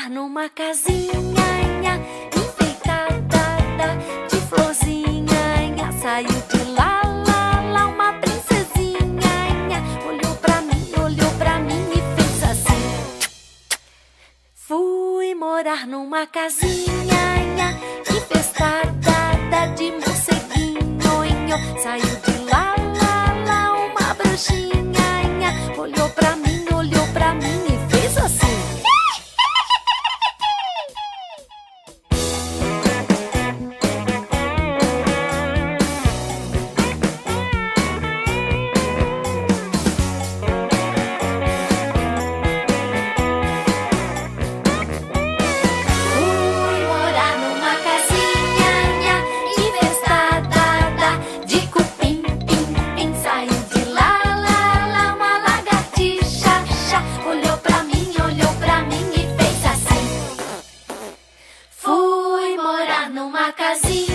morar numa casinha enfeitada de florzinha. Saiu de lá, uma princesinha. Olhou pra mim e fez assim. Fui morar numa casinha infestada de morceguinho. Saiu de lá, uma bruxinha. Olhou pra mim e fez assim. Fui morar numa casinha infestada de cupim, pim. Saiu de lá, uma lagartixa. Olhou pra mim e fez assim. Fui morar numa casinha